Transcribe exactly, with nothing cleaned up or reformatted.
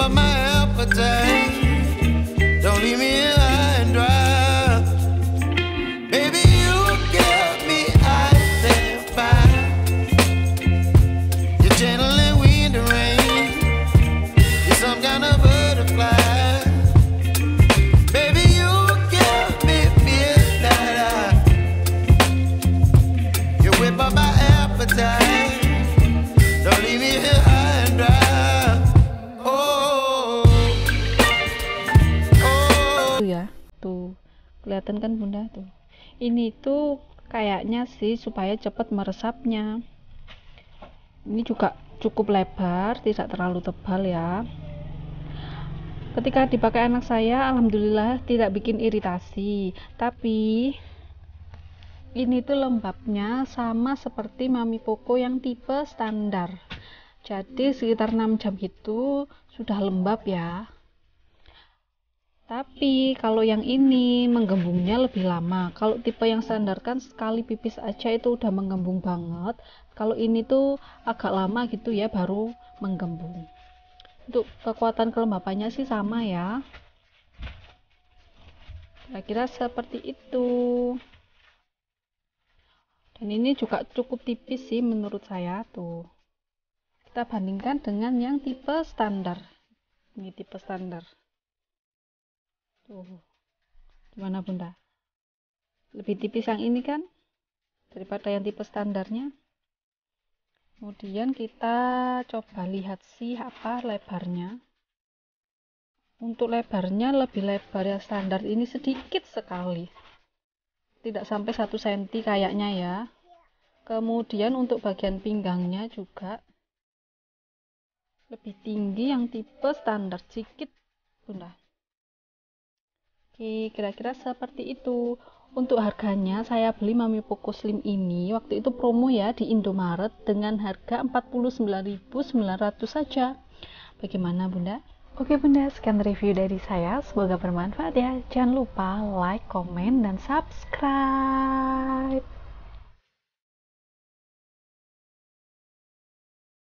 up my appetite. Don't leave me here high and dry. Baby, you give me ice and fire. You're channeling wind and rain. You're some kind of butterfly. Baby, you give me midnight. You whip up my appetite. Don't leave me here high and dry. Oh, oh. Tuh ya, tuh kelihatan kan bunda tuh. Ini tuh kayaknya sih supaya cepat meresapnya. Ini juga cukup lebar, tidak terlalu tebal ya. Ketika dipakai anak saya, alhamdulillah tidak bikin iritasi. Tapi ini tuh lembabnya sama seperti Mami Poco yang tipe standar. Jadi sekitar enam jam gitu sudah lembab ya. Tapi kalau yang ini menggembungnya lebih lama. Kalau tipe yang standar kan sekali pipis aja itu udah menggembung banget. Kalau ini tuh agak lama gitu ya baru menggembung. Untuk kekuatan kelembapannya sih sama ya. Kira-kira seperti itu. Dan ini juga cukup tipis sih menurut saya tuh. Kita bandingkan dengan yang tipe standar. Ini tipe standar. Tuh. Gimana bunda? Lebih tipis yang ini kan daripada yang tipe standarnya. Kemudian kita coba lihat sih apa lebarnya. Untuk lebarnya lebih lebar yang standar ini sedikit sekali. Tidak sampai satu sentimeter kayaknya ya. Kemudian untuk bagian pinggangnya juga lebih tinggi yang tipe standar sedikit bunda. Oke, kira-kira seperti itu. Untuk harganya saya beli Mami Poco Slim ini waktu itu promo ya di Indomaret dengan harga empat puluh sembilan ribu sembilan ratus saja. Bagaimana bunda? Oke bunda, sekian review dari saya, semoga bermanfaat ya. Jangan lupa like, komen, dan subscribe.